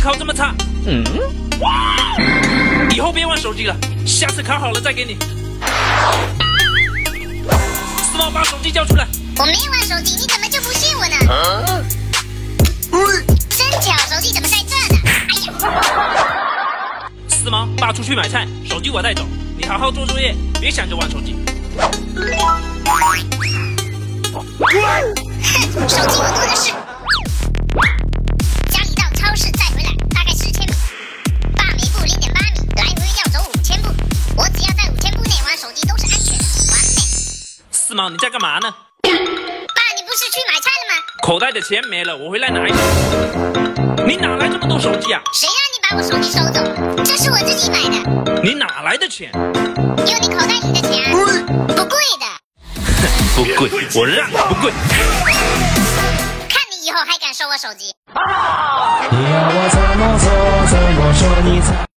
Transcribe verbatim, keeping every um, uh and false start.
考这么差，嗯，以后别玩手机了，下次考好了再给你。四毛，把手机交出来。 我没玩手机，你怎么就不信我呢？啊、真巧，手机怎么在这呢？哎呀！ 四毛，爸出去买菜，手机我带走，你好好做作业，别想着玩手机。 哼，手机我多的是。家里到超市再回来，大概十千步。爸每步零点八米，来回要走五千步。我只要在五千步内玩手机都是安全的，完美。 四毛，你在干嘛呢？ 爸，你不是去买菜了吗？ 口袋的钱没了，我回来拿一个。你哪来这么多手机啊？ 谁让你把我手机收走？这是我自己买的。 你哪来的钱？ 有你口袋里的钱啊，不贵的。 不贵，我让你不贵。 看你以后还敢收我手机？ 你要我怎么做，怎么说你才？